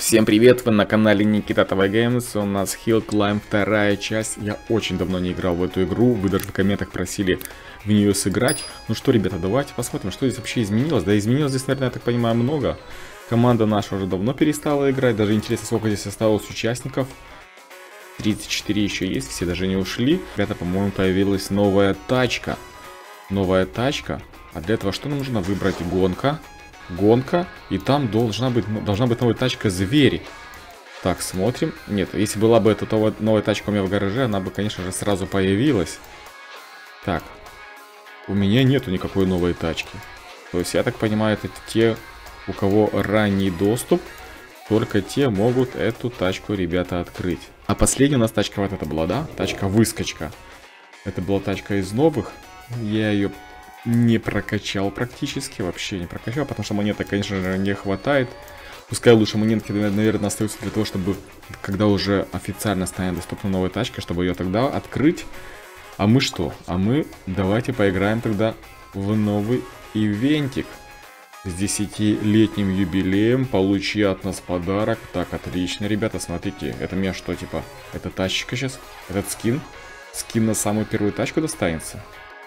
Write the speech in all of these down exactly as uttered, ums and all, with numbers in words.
Всем привет, вы на канале Никита ТВ Геймс, у нас Hill Climb вторая часть. Я очень давно не играл в эту игру, вы даже в комментах просили в нее сыграть. Ну что, ребята, давайте посмотрим, что здесь вообще изменилось. Да, изменилось здесь, наверное, я так понимаю, много. Команда наша уже давно перестала играть, даже интересно, сколько здесь осталось участников. тридцать четыре еще есть, все даже не ушли. Ребята, по-моему, появилась новая тачка. Новая тачка. А для этого что нам нужно? Выбрать гонка. Гонка, и там должна быть, должна быть новая тачка звери. Так, смотрим. Нет, если была бы эта новая тачка у меня в гараже, она бы, конечно же, сразу появилась. Так, у меня нету никакой новой тачки. То есть, я так понимаю, это те, у кого ранний доступ, только те могут эту тачку, ребята, открыть. А последняя у нас тачка вот эта была, да? Тачка выскочка. Это была тачка из новых. Я ее не прокачал практически, вообще не прокачал, потому что монеток, конечно же, не хватает. Пускай лучше монетки, наверное, остаются для того, чтобы, когда уже официально станет доступна новая тачка, чтобы ее тогда открыть. А мы что? А мы давайте поиграем тогда в новый ивентик с десятилетним юбилеем. Получи от нас подарок. Так, отлично, ребята, смотрите, это мне что, типа, это тачка сейчас? Этот скин? Скин на самую первую тачку достанется?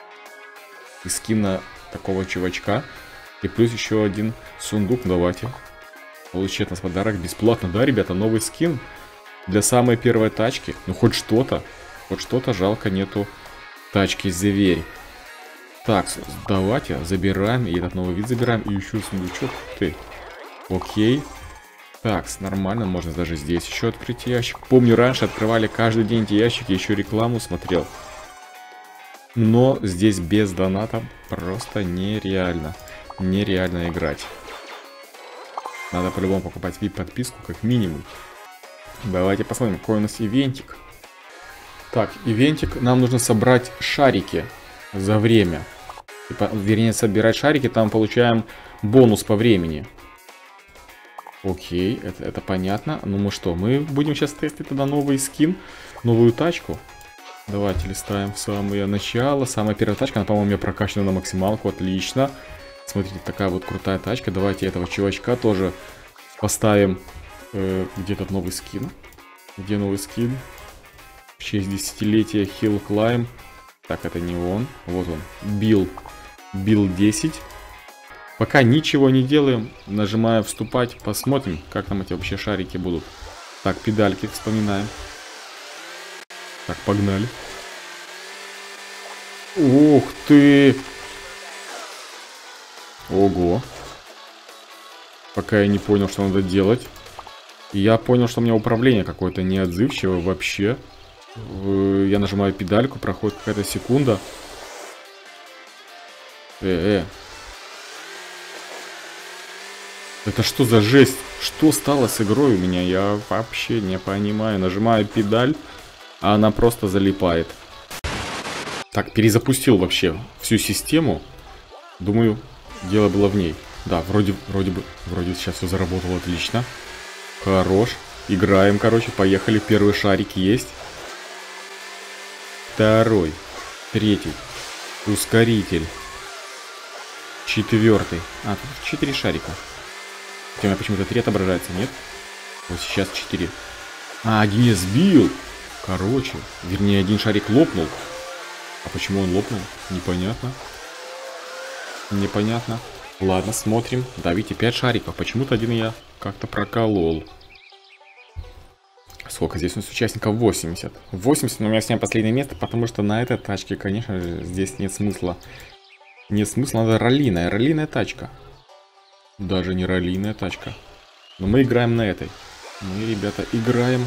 И скина такого чувачка. И плюс еще один сундук. Давайте. Получи от нас подарок бесплатно. Да, ребята, новый скин для самой первой тачки. Ну, хоть что-то. Хоть что-то. Жалко, нету тачки зверь. Так, давайте забираем. И этот новый вид забираем. И еще сундучок. Ты. Окей. Так, нормально. Можно даже здесь еще открыть ящик. Помню, раньше открывали каждый день эти ящики. Еще рекламу смотрел. Но здесь без доната просто нереально. Нереально играть. Надо по-любому покупать ви ай пи-подписку, как минимум. Давайте посмотрим, какой у нас ивентик. Так, ивентик. Нам нужно собрать шарики за время. Типа, вернее, собирать шарики, там получаем бонус по времени. Окей, это, это понятно. Ну мы что, мы будем сейчас тестить тогда новый скин, новую тачку. Давайте листаем в самое начало. Самая первая тачка, она, по-моему, у меня прокачана на максималку. Отлично. Смотрите, такая вот крутая тачка. Давайте этого чувачка тоже поставим. Э, где этот новый скин? Где новый скин? В честь десятилетия Hill Climb. Так, это не он. Вот он. Билл. Билл десять. Пока ничего не делаем. Нажимаю вступать. Посмотрим, как там эти вообще шарики будут. Так, педальки вспоминаем. Так, погнали. Ух ты! Ого. Пока я не понял, что надо делать. И я понял, что у меня управление какое-то неотзывчивое вообще. Я нажимаю педальку, проходит какая-то секунда. Э-э. Это что за жесть? Что стало с игрой у меня? Я вообще не понимаю. Нажимаю педаль. А она просто залипает. Так, перезапустил вообще всю систему. Думаю, дело было в ней. Да, вроде, вроде бы, вроде сейчас все заработало отлично. Хорош. Играем, короче, поехали. Первый шарик есть. Второй. Третий. Ускоритель. Четвертый. А, тут четыре шарика. У меня почему-то три отображается, нет? Вот сейчас четыре. А, один я сбил. Короче, вернее, один шарик лопнул. А почему он лопнул? Непонятно. Непонятно. Ладно, смотрим. Давите пять шариков. Почему-то один я как-то проколол. Сколько здесь у нас участников? восемьдесят. восемьдесят, но у меня снял последнее место, потому что на этой тачке, конечно же, здесь нет смысла. Нет смысла, надо раллиная. Раллиная тачка. Даже не раллиная тачка. Но мы играем на этой. Мы, ребята, играем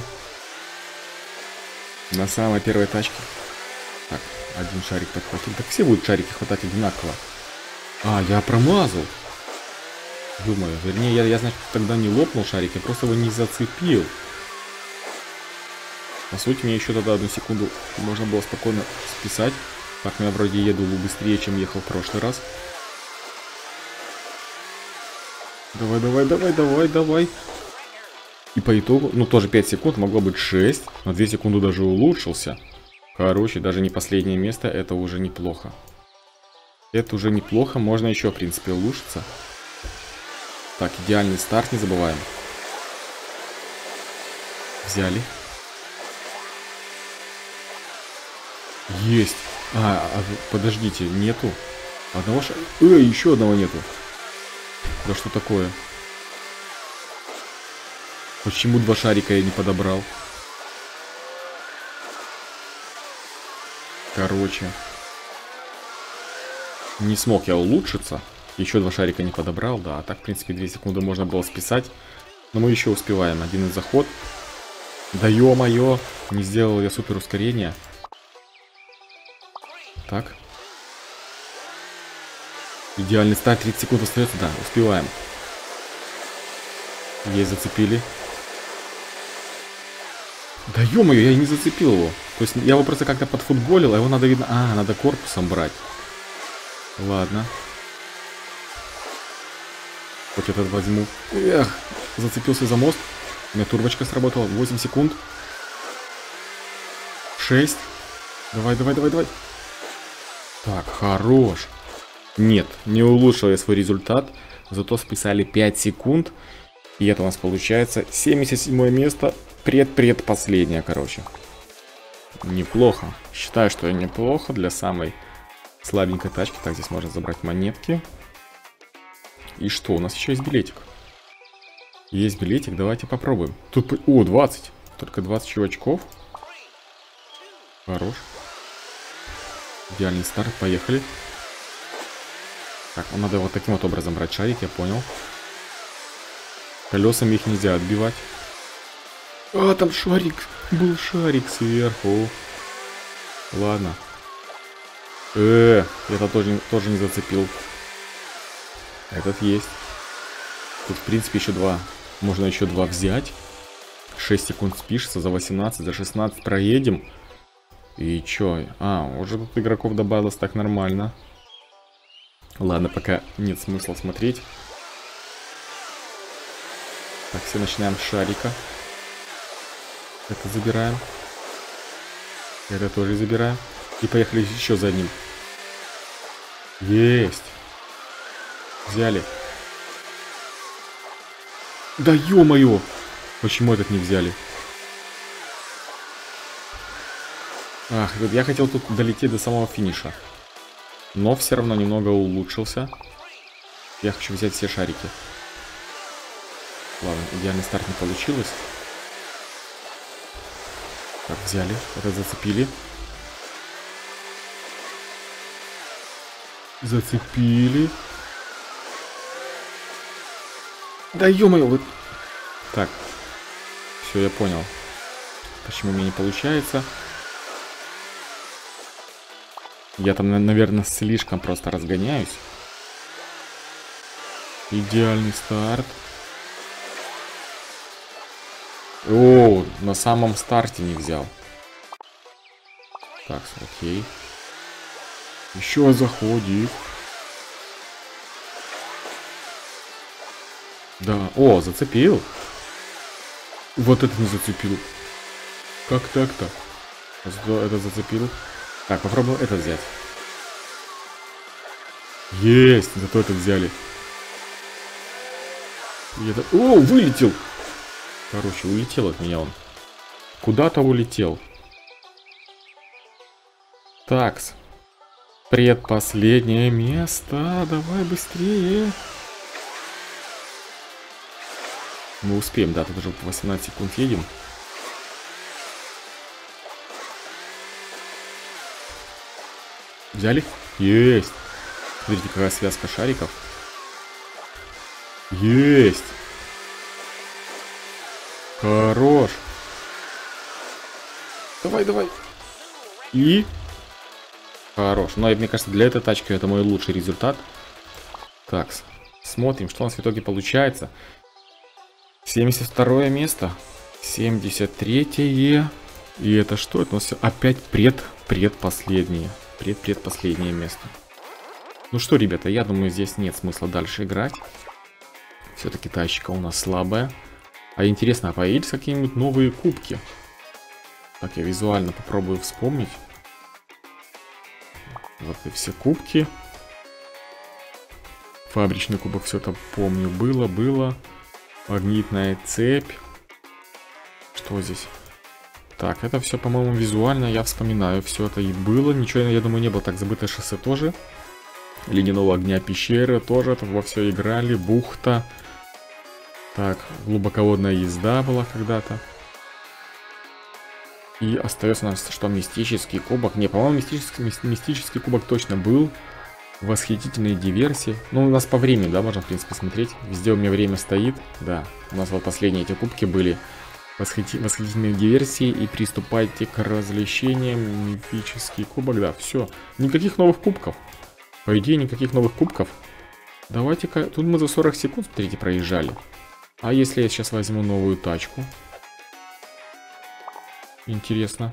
на самой первой тачке. Так, один шарик подхватил. Так все будут шарики хватать одинаково. А, я промазал. Думаю, вернее, я, я значит, тогда не лопнул шарик, я просто его не зацепил. По сути, мне еще тогда одну секунду можно было спокойно списать. Так, я вроде еду быстрее, чем ехал в прошлый раз. Давай, давай, давай, давай, давай. И по итогу, ну тоже пять секунд, могло быть шесть, но две секунды даже улучшился. Короче, даже не последнее место, это уже неплохо. Это уже неплохо, можно еще, в принципе, улучшиться. Так, идеальный старт не забываем. Взяли. Есть. А, а, подождите, нету. Одного шарика. Эй, еще одного нету. Да что такое? Почему два шарика я не подобрал? Короче. Не смог я улучшиться. Еще два шарика не подобрал, да. А так, в принципе, две секунды можно было списать. Но мы еще успеваем. Один заход. Да ё-моё. Не сделал я супер ускорение. Так. Идеальный старт. тридцать секунд остается. Да, успеваем. Есть, зацепили. Да ё-моё, я и не зацепил его. То есть я его просто как-то подфутболил, а его надо, видно... А, надо корпусом брать. Ладно. Хоть этот возьму. Эх, зацепился за мост. У меня турбочка сработала. восемь секунд. шесть. Давай, давай, давай, давай. Так, хорош. Нет, не улучшил я свой результат. Зато списали пять секунд. И это у нас получается семьдесят седьмое место. Пред-предпоследнее, короче. Неплохо. Считаю, что неплохо для самой слабенькой тачки. Так, здесь можно забрать монетки. И что? У нас еще есть билетик. Есть билетик, давайте попробуем. Тут, о, двадцать. Только двадцать чувачков. Хорош. Идеальный старт, поехали. Так, надо вот таким вот образом брать шарик, я понял. Колесами их нельзя отбивать. А, там шарик. Был шарик сверху. Ладно. Э, это тоже, тоже не зацепил. Этот есть. Тут, в принципе, еще два. Можно еще два взять. шесть секунд спишется, за восемнадцать, за шестнадцать проедем. И чё? А, уже тут игроков добавилось, так нормально. Ладно, пока нет смысла смотреть. Так, все начинаем с шарика. Это забираем. Это тоже забираем. И поехали еще за ним. Есть. Взяли. Да ё-моё! Почему этот не взяли? Ах, я хотел тут долететь до самого финиша. Но все равно немного улучшился. Я хочу взять все шарики. Ладно, идеальный старт не получилось. Так, взяли. Это зацепили. Зацепили. Да ё-моё, вот. Так. Все, я понял. Почему у меня не получается. Я там, наверное, слишком просто разгоняюсь. Идеальный старт. О, на самом старте не взял. Так, окей. Еще заходит. Да, о, зацепил. Вот это не зацепил. Как так-то? Это зацепил. Так, попробуем это взять. Есть, зато это взяли. И это... О, вылетел. Короче, улетел от меня он. Куда-то улетел. Такс. Предпоследнее место. Давай быстрее. Мы успеем, да, тут уже восемнадцать секунд едем. Взяли? Есть. Смотрите, какая связка шариков. Есть. Хорош. Давай, давай. И... Хорош. Ну, мне кажется, для этой тачки это мой лучший результат. Так, смотрим, что у нас в итоге получается. семьдесят второе место. семьдесят третье. И это что? Это у нас опять пред, предпоследнее. Пред-предпоследнее место. Ну что, ребята, я думаю, здесь нет смысла дальше играть. Все-таки тачка у нас слабая. А интересно, а появились какие-нибудь новые кубки? Так, я визуально попробую вспомнить. Вот и все кубки. Фабричный кубок, все это помню. Было, было. Магнитная цепь. Что здесь? Так, это все, по-моему, визуально, я вспоминаю, все это и было. Ничего, я думаю, не было. Так, забытое шоссе тоже. Ледяного огня пещеры тоже, это во все играли. Бухта. Так, глубоководная езда была когда-то. И остается у нас что, мистический кубок. Не, по-моему, мистический, мистический кубок точно был. Восхитительные диверсии. Ну, у нас по времени, да, можно, в принципе, смотреть. Везде у меня время стоит. Да, у нас вот последние эти кубки были. Восхити... Восхитительные диверсии. И приступайте к развлечениям. Мифический кубок, да, все. Никаких новых кубков. По идее, никаких новых кубков. Давайте-ка... Тут мы за сорок секунд, смотрите, проезжали. А если я сейчас возьму новую тачку? Интересно.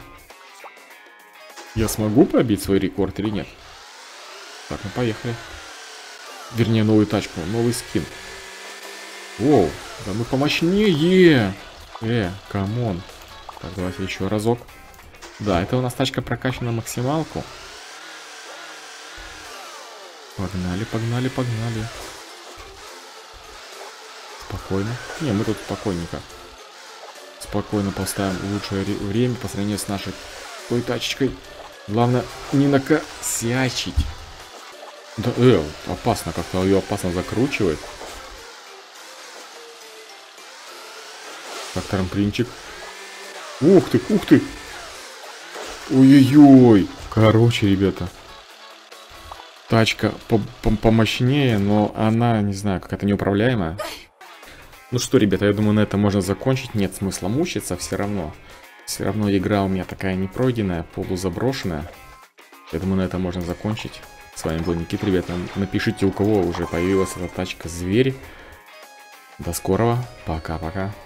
Я смогу побить свой рекорд или нет? Так, ну поехали. Вернее, новую тачку, новый скин. Воу, да мы помощнее. Э, камон. Так, давайте еще разок. Да, это у нас тачка прокачана на максималку. Погнали, погнали, погнали. Спокойно. Не, мы тут спокойненько. Спокойно поставим лучшее время по сравнению с нашей той тачечкой. Главное, не накосячить. Да, э, опасно, как-то ее опасно закручивает. Так, трамплинчик. Ух ты, ух ты. Ой-ой-ой. Короче, ребята. Тачка помощнее, но она, не знаю, какая-то неуправляемая. Ну что, ребята, я думаю, на этом можно закончить. Нет смысла мучиться все равно. Все равно игра у меня такая непройденная, полузаброшенная. Я думаю, на этом можно закончить. С вами был Никита, ребята. Напишите, у кого уже появилась эта тачка Зверь. До скорого. Пока-пока.